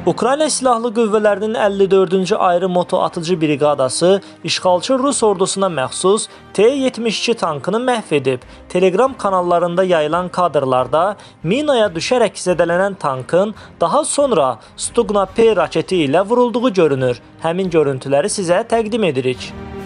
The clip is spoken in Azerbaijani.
Ukrayna Silahlı Qüvvələrinin 54-cü ayrı moto atıcı briqadası işğalçı Rus ordusuna məxsus T-72 tankını məhv edib. Telegram kanallarında yayılan kadrlarda minaya düşərək zədələnən tankın daha sonra Stugna P raketi ilə vurulduğu görünür. Həmin görüntüləri sizə təqdim edirik.